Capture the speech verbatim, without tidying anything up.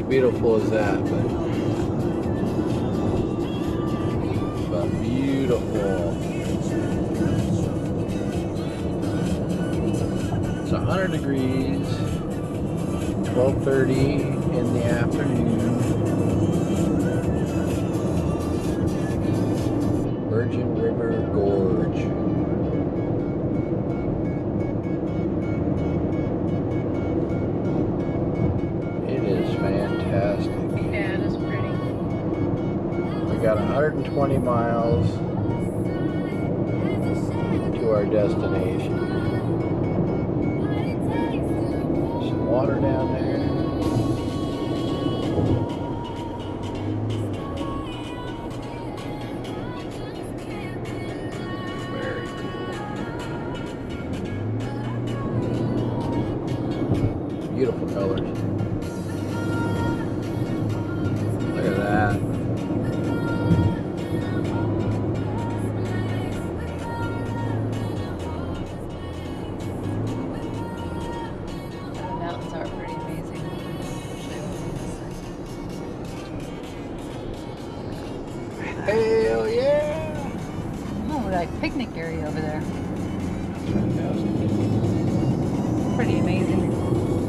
beautiful as that, but, but beautiful. It's one hundred degrees, twelve thirty in the afternoon. Virgin River Gorge. It is fantastic. Yeah, it is pretty. We got one hundred twenty miles to our destination. Some water down there. Very cool. Beautiful colors. Look at that. The mountains are pretty amazing. Hell yeah! Oh, like picnic area over there. Fantastic. Pretty amazing.